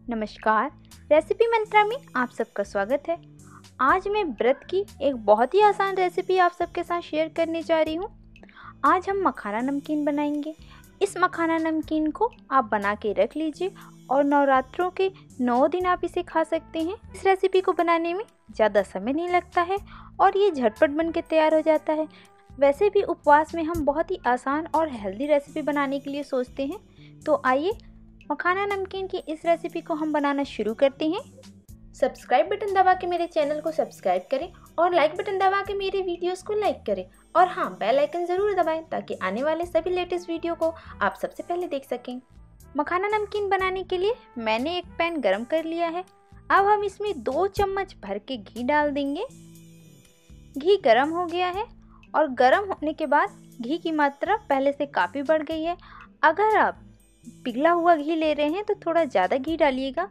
नमस्कार। रेसिपी मंत्रा में आप सबका स्वागत है। आज मैं व्रत की एक बहुत ही आसान रेसिपी आप सबके साथ शेयर करने जा रही हूँ। आज हम मखाना नमकीन बनाएंगे। इस मखाना नमकीन को आप बना के रख लीजिए और नवरात्रों के 9 दिन आप इसे खा सकते हैं। इस रेसिपी को बनाने में ज़्यादा समय नहीं लगता है और ये झटपट बन के तैयार हो जाता है। वैसे भी उपवास में हम बहुत ही आसान और हेल्दी रेसिपी बनाने के लिए सोचते हैं, तो आइए मखाना नमकीन की इस रेसिपी को हम बनाना शुरू करते हैं। सब्सक्राइब बटन दबा के मेरे चैनल को सब्सक्राइब करें और लाइक बटन दबा के मेरे वीडियोस को लाइक करें और हाँ, बेल आइकन ज़रूर दबाएं ताकि आने वाले सभी लेटेस्ट वीडियो को आप सबसे पहले देख सकें। मखाना नमकीन बनाने के लिए मैंने एक पैन गरम कर लिया है। अब हम इसमें 2 चम्मच भर के घी डाल देंगे। घी गरम हो गया है और गरम होने के बाद घी की मात्रा पहले से काफ़ी बढ़ गई है। अगर आप पिघला हुआ घी ले रहे हैं तो थोड़ा ज़्यादा घी डालिएगा।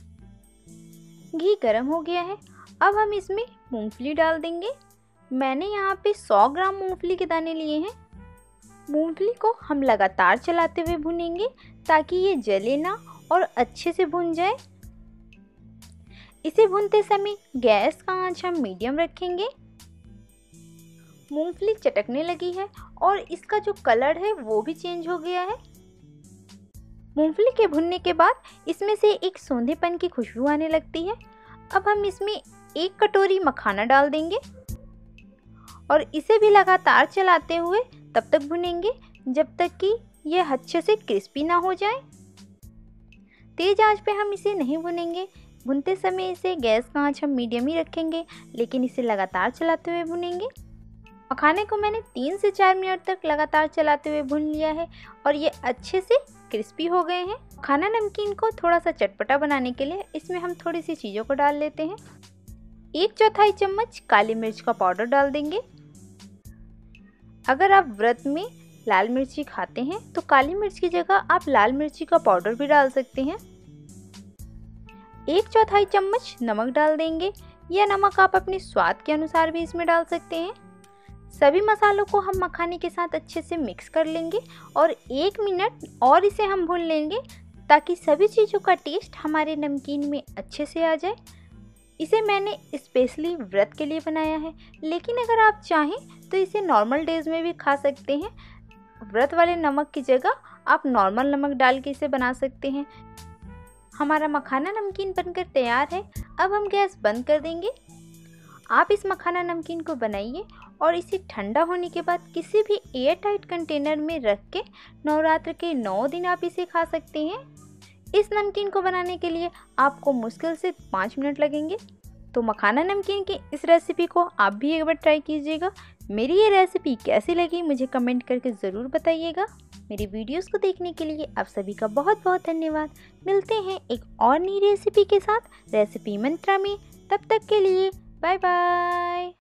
घी गरम हो गया है। अब हम इसमें मूंगफली डाल देंगे। मैंने यहाँ पे 100 ग्राम मूंगफली के दाने लिए हैं। मूंगफली को हम लगातार चलाते हुए भूनेंगे ताकि ये जले ना और अच्छे से भुन जाए। इसे भूनते समय गैस का आंच हम मीडियम रखेंगे। मूंगफली चटकने लगी है और इसका जो कलर है वो भी चेंज हो गया है। मूंगफली के भुनने के बाद इसमें से एक सौंधेपन की खुशबू आने लगती है। अब हम इसमें 1 कटोरी मखाना डाल देंगे और इसे भी लगातार चलाते हुए तब तक भुनेंगे जब तक कि यह अच्छे से क्रिस्पी ना हो जाए। तेज आंच पे हम इसे नहीं भुनेंगे। भुनते समय इसे गैस का आंच हम मीडियम ही रखेंगे, लेकिन इसे लगातार चलाते हुए भुनेंगे। मखाने को मैंने 3 से 4 मिनट तक लगातार चलाते हुए भून लिया है और ये अच्छे से क्रिस्पी हो गए हैं। खाना नमकीन को थोड़ा सा चटपटा बनाने के लिए इसमें हम थोड़ी सी चीज़ों को डाल लेते हैं। 1/4 चम्मच काली मिर्च का पाउडर डाल देंगे। अगर आप व्रत में लाल मिर्ची खाते हैं तो काली मिर्च की जगह आप लाल मिर्ची का पाउडर भी डाल सकते हैं। 1/4 चम्मच नमक डाल देंगे, या नमक आप अपने स्वाद के अनुसार भी इसमें डाल सकते हैं। सभी मसालों को हम मखाने के साथ अच्छे से मिक्स कर लेंगे और 1 मिनट और इसे हम भून लेंगे ताकि सभी चीज़ों का टेस्ट हमारे नमकीन में अच्छे से आ जाए। इसे मैंने स्पेशली व्रत के लिए बनाया है, लेकिन अगर आप चाहें तो इसे नॉर्मल डेज में भी खा सकते हैं। व्रत वाले नमक की जगह आप नॉर्मल नमक डाल के इसे बना सकते हैं। हमारा मखाना नमकीन बनकर तैयार है। अब हम गैस बंद कर देंगे। आप इस मखाना नमकीन को बनाइए और इसे ठंडा होने के बाद किसी भी एयर टाइट कंटेनर में रख के नवरात्र के 9 दिन आप इसे खा सकते हैं। इस नमकीन को बनाने के लिए आपको मुश्किल से 5 मिनट लगेंगे। तो मखाना नमकीन की इस रेसिपी को आप भी एक बार ट्राई कीजिएगा। मेरी ये रेसिपी कैसी लगी मुझे कमेंट करके ज़रूर बताइएगा। मेरी वीडियोस को देखने के लिए आप सभी का बहुत बहुत धन्यवाद। मिलते हैं एक और नई रेसिपी के साथ रेसिपी मंत्रा में। तब तक के लिए बाय बाय।